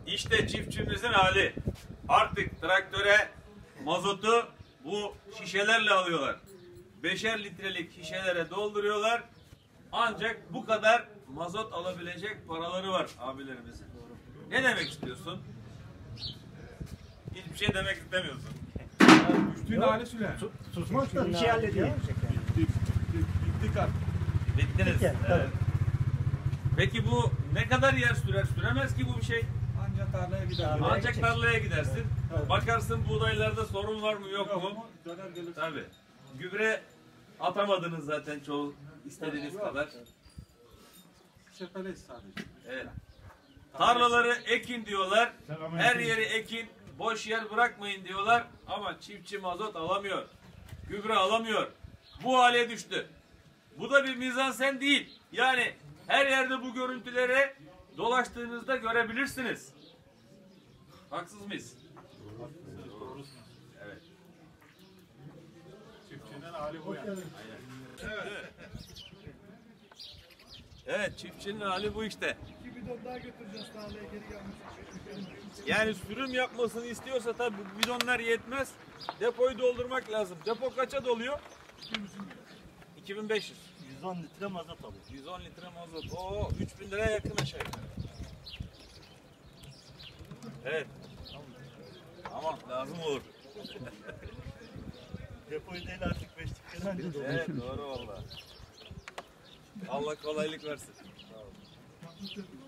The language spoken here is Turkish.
İşte çiftçimizin hali. Artık traktöre mazotu bu şişelerle alıyorlar. 5'er litrelik şişelere dolduruyorlar. Ancak bu kadar mazot alabilecek paraları var abilerimizin. Ne demek istiyorsun? Hiçbir şey demek istemiyorsun. Düştüğün hali süre. Susmak da bir şey hallediyor. Bittik artık. Bittiniz. Evet. Peki bu ne kadar yer sürer? Süremez ki bu bir şey. Ancak tarlaya gider. Ancak tarlaya gidersin. Bakarsın buğdaylarda sorun var mı yok mu? Döner gelir. Tabii. Gübre atamadınız zaten çoğu istediğiniz kadar. Sepeleyiz sadece. Evet. Tarlaları ekin diyorlar. Her yeri ekin. Boş yer bırakmayın diyorlar. Ama çiftçi mazot alamıyor. Gübre alamıyor. Bu hale düştü. Bu da bir mizansen değil. Yani her yerde bu görüntüleri dolaştığınızda görebilirsiniz. Haksız mıyız? Evet. Çiftçinin hali bu yani. Evet, çiftçinin hali bu işte. 2 bidon daha götüreceğiz tarlaya geri gelmiş. Yani sürüm yapmasını istiyorsa tabii bu bidonlar yetmez. Depoyu doldurmak lazım. Depo kaça doluyor? 2500. 110 litre mazot alıyor. 110 litre mazot. Oo, 3000 liraya yakın aşağı yukarı. Evet. Tamam, lazım olur. Depoyu değil artık 5 dakikadan önce doluyor. Evet, doğru valla. Allah kolaylık versin.